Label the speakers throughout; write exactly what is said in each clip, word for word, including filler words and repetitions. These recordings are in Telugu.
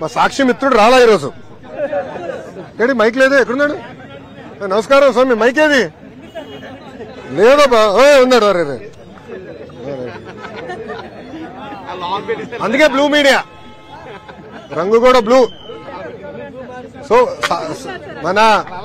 Speaker 1: మా సాక్షి మిత్రుడు రాలా ఈరోజు. ఏడి మైక్ లేదే, ఎక్కడున్నాడు? నమస్కారం స్వామి, మైక్ ఏది లేదో బా ఉన్నాడు. అరే అందుకే బ్లూ మీడియా, రంగు కూడా బ్లూ. సో మన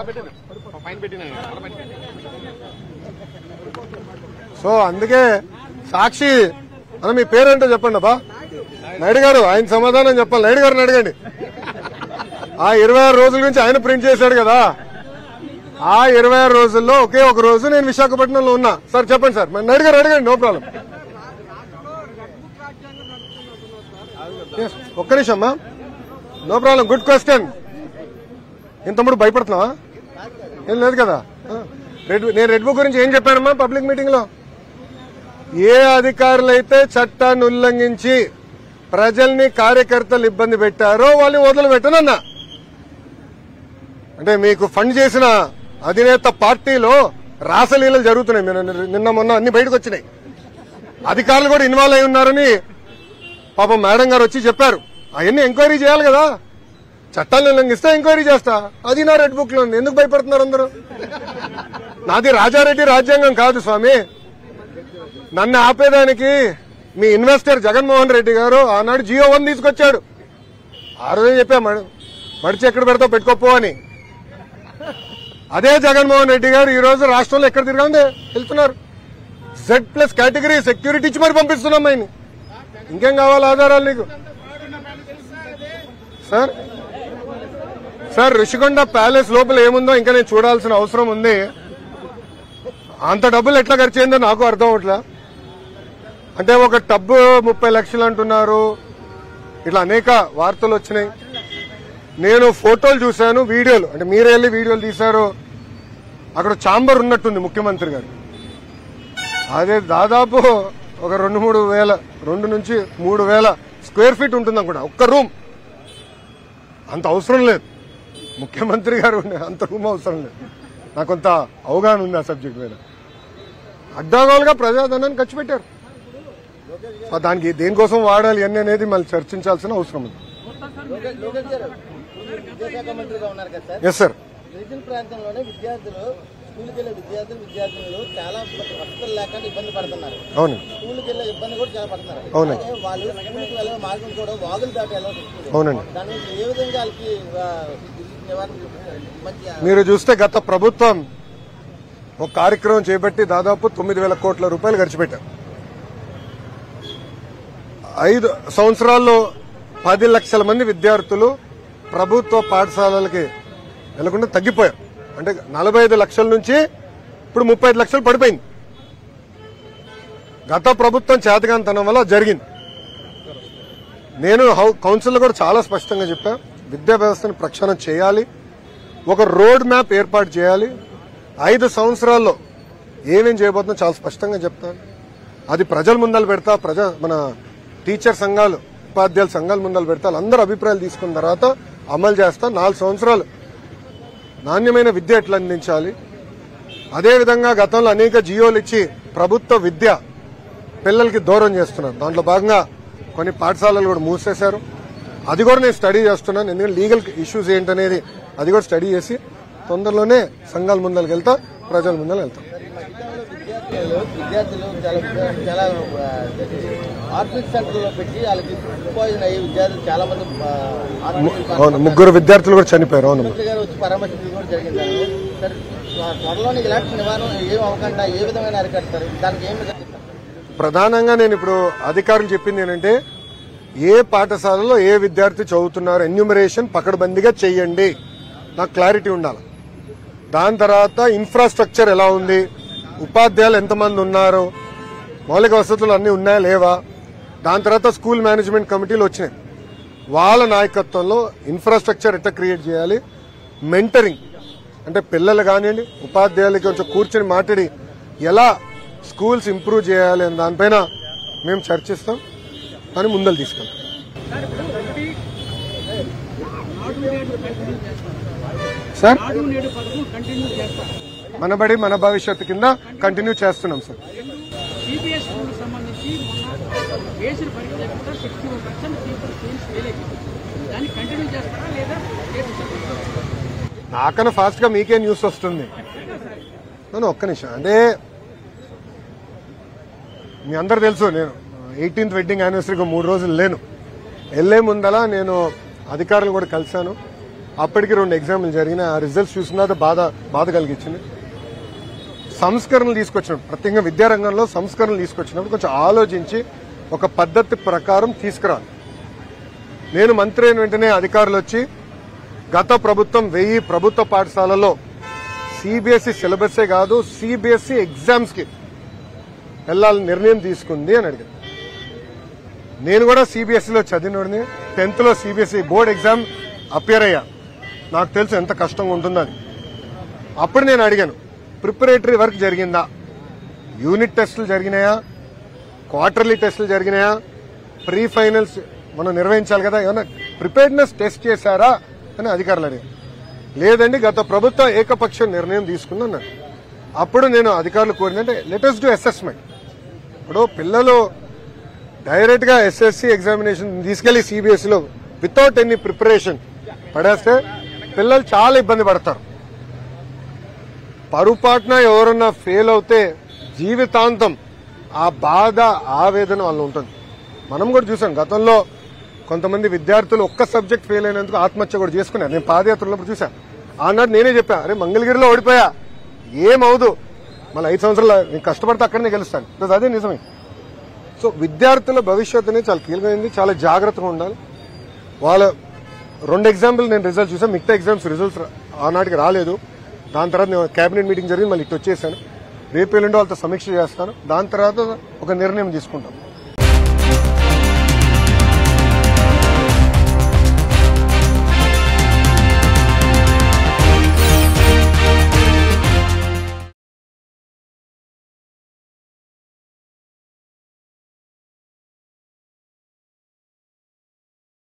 Speaker 1: సో అందుకే సాక్షి అన్న మీ పేరేంటో చెప్పండి అబ్బా. నాయుడు గారు ఆయన సమాధానం చెప్పాలి. నాయుడు గారిని అడగండి. ఆ ఇరవై ఆరు రోజుల నుంచి ఆయన ప్రింట్ చేశాడు కదా, ఆ ఇరవై ఆరు రోజుల్లో ఒకే ఒక రోజు నేను విశాఖపట్నంలో ఉన్నా. సార్ చెప్పండి సార్. నాయుడు గారు అడగండి, నో ప్రాబ్లం. ఒక్క నిమిషం అమ్మా, నో ప్రాబ్లం. Good question. ఇంతముడు భయపడుతున్నావా? ఏం లేదు కదా. రెడ్ నేను రెడ్ బుక్ గురించి ఏం చెప్పానమ్మా పబ్లిక్ మీటింగ్ లో? ఏ అధికారులైతే చట్టాన్ని ఉల్లంఘించి ప్రజల్ని కార్యకర్తలు ఇబ్బంది పెట్టారో వాళ్ళని వదిలిపెట్టనన్నా. అంటే మీకు ఫండ్ చేసిన అధినేత పార్టీలో రాసలీలలు జరుగుతున్నాయి. నిన్న మొన్న అన్ని బయటకు వచ్చినాయి. అధికారులు కూడా ఇన్వాల్వ్ అయి ఉన్నారని పాపం మేడం గారు వచ్చి చెప్పారు. అవన్నీ ఎంక్వైరీ చేయాలి కదా. చట్టాలను ఉల్లంఘిస్తే ఎంక్వైరీ చేస్తా. అది నా రెడ్ బుక్ లో ఉంది. ఎందుకు భయపడుతున్నారు అందరూ? నాది రాజారెడ్డి రాజ్యాంగం కాదు స్వామి. నన్ను ఆపేదానికి మీ ఇన్వెస్టర్ జగన్మోహన్ రెడ్డి గారు ఆనాడు జియో వన్ తీసుకొచ్చాడు. ఆ రోజే చెప్పా మడిచి ఎక్కడ పెడతావు పెట్టుకోపో అని. అదే జగన్మోహన్ రెడ్డి గారు ఈ రోజు రాష్ట్రంలో ఎక్కడ తిరగండి వెళ్తున్నారు. జెడ్ ప్లస్ కేటగిరీ సెక్యూరిటీ ఇచ్చి మరి పంపిస్తున్నాం ఆయన్ని. ఇంకేం కావాలి ఆధారాలు నీకు? సార్ సార్ ఋషికొండ ప్యాలెస్ లోపల ఏముందో ఇంకా నేను చూడాల్సిన అవసరం ఉంది. అంత డబ్బులు ఎట్లా ఖర్చు అయిందో నాకు అర్థం అవట్లా. అంటే ఒక టబ్బు ముప్పై లక్షలు అంటున్నారు. ఇట్లా అనేక వార్తలు వచ్చినాయి. నేను ఫోటోలు చూశాను, వీడియోలు, అంటే మీరే వెళ్ళి వీడియోలు తీశారు. అక్కడ ఛాంబర్ ఉన్నట్టుంది ముఖ్యమంత్రి గారు. అదే దాదాపు ఒక రెండు మూడు వేల రెండు నుంచి మూడు వేల స్క్వేర్ ఫీట్ ఉంటుంది అనుకుంటా ఒక్క రూమ్. అంత అవసరం లేదు ముఖ్యమంత్రి గారు, అంత రూమ్ అవసరం లేదు. నాకు కొంత అవగాహన ఉంది ఆ సబ్జెక్ట్ మీద. అడ్డాగోలుగా ప్రజాధనాన్ని ఖర్చు పెట్టారు. దానికి దేనికోసం వాడాలి అని అనేది మళ్ళీ చర్చించాల్సిన అవసరం ఉంది. Yes sir.
Speaker 2: గిరిజన ప్రాంతంలోనే విద్యార్థులు స్కూల్కి వెళ్లే విద్యార్థులు విద్యార్థులు చాలా వసతులు లేకుండా ఇబ్బంది పడుతున్నారు.
Speaker 1: అవును.
Speaker 2: స్కూల్కి వెళ్లే ఇబ్బంది కూడా చాలా పడుతున్నారు.
Speaker 1: అవునండి.
Speaker 2: వాళ్ళు స్కూల్కి వెళ్ళే మార్గం కూడా వాగులు దాటి వెళ్ళాలి.
Speaker 1: అవునండి.
Speaker 2: దాని నుంచి ఏ విధంగా వాళ్ళకి నివారణ?
Speaker 1: మీరు చూస్తే గత ప్రభుత్వం ఒక కార్యక్రమం చేపట్టి దాదాపు తొమ్మిది వేల కోట్ల రూపాయలు ఖర్చు పెట్టారు. ఐదు సంవత్సరాల్లో పది లక్షల మంది విద్యార్థులు ప్రభుత్వ పాఠశాలలకి వెళ్లకుండా తగ్గిపోయారు. అంటే నలభై ఐదు లక్షల నుంచి ఇప్పుడు ముప్పై ఐదు లక్షలు పడిపోయింది. గత ప్రభుత్వం చేతగానితనం వల్ల జరిగింది. నేను కౌన్సిల్లో కూడా చాలా స్పష్టంగా చెప్పా, విద్యా వ్యవస్థను ప్రక్షాళన చేయాలి, ఒక రోడ్ మ్యాప్ ఏర్పాటు చేయాలి. ఐదు సంవత్సరాల్లో ఏమేం చేయబోతుందో చాలా స్పష్టంగా చెప్తాను. అది ప్రజల ముందలు పెడతా, ప్రజా మన టీచర్ సంఘాలు ఉపాధ్యాయుల సంఘాల ముందలు పెడతా, అందరూ అభిప్రాయాలు తీసుకున్న తర్వాత అమలు చేస్తా. నాలుగు సంవత్సరాలు నాణ్యమైన విద్య ఎట్లా అందించాలి. అదేవిధంగా గతంలో అనేక జియోలు ఇచ్చి ప్రభుత్వ విద్య పిల్లలకి దూరం చేస్తున్నారు. దాంట్లో భాగంగా కొన్ని పాఠశాలలు కూడా మూసేశారు. అది కూడా నేను స్టడీ చేస్తున్నాను. ఎందుకంటే లీగల్ ఇష్యూస్ ఏంటనేది అది కూడా స్టడీ చేసి తొందరలోనే సంఘాల ముందరికి వెళ్తా, ప్రజల ముందర వెళ్తాం.
Speaker 2: విద్యార్థులు చాలా చాలా ఆర్ఫిక్ సెంటర్ లో పెట్టి వాళ్ళకి ఫుడ్ పాయిజన్ అయ్యి విద్యార్థులు చాలా మంది
Speaker 1: అవును ముగ్గురు విద్యార్థులు కూడా చనిపోయారు. అవును
Speaker 2: గారు వచ్చి పరామర్శించడం కూడా జరిగింది. త్వరలోనే ఇలాంటి నివారణ ఏం అవ్వకుండా ఏ విధమైన అరికడతారు? దానికి ఏం
Speaker 1: ప్రధానంగా నేను ఇప్పుడు అధికారులు చెప్పింది ఏంటంటే, ఏ పాఠశాలలో ఏ విద్యార్థి చదువుతున్నారు ఎన్యూమరేషన్ పకడ్బందీగా చెయ్యండి. నాకు క్లారిటీ ఉండాలి. దాని తర్వాత ఇన్ఫ్రాస్ట్రక్చర్ ఎలా ఉంది, ఉపాధ్యాయులు ఎంతమంది ఉన్నారు, మౌలిక వసతులు అన్నీ ఉన్నాయా లేవా. దాని తర్వాత స్కూల్ మేనేజ్మెంట్ కమిటీలు వచ్చినాయి. వాళ్ళ నాయకత్వంలో ఇన్ఫ్రాస్ట్రక్చర్ ఎట్లా క్రియేట్ చేయాలి, మెంటరింగ్ అంటే పిల్లలు కానివ్వండి ఉపాధ్యాయులకి కొంచెం కూర్చొని మాట్లాడి ఎలా స్కూల్స్ ఇంప్రూవ్ చేయాలి అని దానిపైన మేము చర్చిస్తాం. కానీ ముందలు తీసుకెళ్తాం. సార్ మనబడి మన భవిష్యత్తు కింద కంటిన్యూ చేస్తున్నాం సార్. నాకన్నా ఫాస్ట్ గా మీకే న్యూస్ వస్తుంది. నేను ఒక్క నిమిషం, అంటే మీ అందరు తెలుసు నేను ఎయిటీన్త్ వెడ్డింగ్ యానివర్సరీకి మూడు రోజులు లేను. వెళ్లే ముందలా నేను అధికారులు కూడా కలిశాను. అప్పటికి రెండు ఎగ్జామ్లు జరిగిన ఆ రిజల్ట్స్ చూసినా బాధ బాధ కలిగించింది. సంస్కరణలు తీసుకొచ్చినప్పుడు, ప్రత్యేకంగా విద్యారంగంలో సంస్కరణలు తీసుకొచ్చినప్పుడు కొంచెం ఆలోచించి ఒక పద్ధతి ప్రకారం తీసుకురాలి. నేను మంత్రి అయిన వెంటనే అధికారులు వచ్చి గత ప్రభుత్వం వెయ్యి ప్రభుత్వ పాఠశాలలో సిబిఎస్ఈ సిలబసే కాదు సిబిఎస్ఈ ఎగ్జామ్స్ కి వెళ్లాలని నిర్ణయం తీసుకుంది అని అడిగాను. నేను కూడా సిబిఎస్ఈలో చదివినోడిని, టెన్త్ లో సిబిఎస్ఈ బోర్డ్ ఎగ్జామ్ అపియర్ అయ్యా. నాకు తెలుసు ఎంత కష్టంగా ఉంటుందని. అప్పుడు నేను అడిగాను, ప్రిపరేటరీ వర్క్ జరిగిందా, యూనిట్ టెస్టులు జరిగినాయా, క్వార్టర్లీ టెస్టులు జరిగినాయా, ప్రీ ఫైనల్స్ మనం నిర్వహించాలి కదా, ఏమన్నా ప్రిపేర్డ్నెస్ టెస్ట్ చేశారా అని అధికారులు అడిగారు. లేదండి గత ప్రభుత్వం ఏకపక్ష నిర్ణయం తీసుకుందన్నారు. అప్పుడు నేను అధికారులు కోరిందంటే లెటెస్ట్ డూ అసెస్మెంట్. ఇప్పుడు పిల్లలు డైరెక్ట్ గా ఎస్ఎస్సీ ఎగ్జామినేషన్ తీసుకెళ్లి సిబిఎస్ఈలో వితౌట్ ఎనీ ప్రిపరేషన్ పడేస్తే పిల్లలు చాలా ఇబ్బంది పడతారు. పరుపాటున ఎవరన్నా ఫెయిల్ అవుతే జీవితాంతం ఆ బాధ ఆవేదన వాళ్ళు ఉంటుంది. మనం కూడా చూసాం గతంలో కొంతమంది విద్యార్థులు ఒక్క సబ్జెక్ట్ ఫెయిల్ అయినందుకు ఆత్మహత్య కూడా చేసుకున్నారు. నేను పాదయాత్రలో చూసా. ఆనాడు నేనే చెప్పా, అరే మంగళగిరిలో ఓడిపోయా ఏమవుదు, మళ్ళీ ఐదు సంవత్సరాలు నేను కష్టపడితే అక్కడనే గెలుస్తాను. ఈరోజు అదే నిజమే. సో విద్యార్థుల భవిష్యత్తు అనేది చాలా కీలకమైంది, చాలా జాగ్రత్తగా ఉండాలి. వాళ్ళ రెండు ఎగ్జాంపుల్ నేను రిజల్ట్ చూసాను, మిగతా ఎగ్జామ్స్ రిజల్ట్స్ ఆనాటికి రాలేదు. దాని తర్వాత నేను కేబినెట్ మీటింగ్ జరిగింది, మళ్ళీ ఇటు వచ్చేసాను. రేపు ఎల్లుండి వాళ్ళతో సమీక్ష చేస్తాను. దాని తర్వాత ఒక నిర్ణయం తీసుకుంటాం.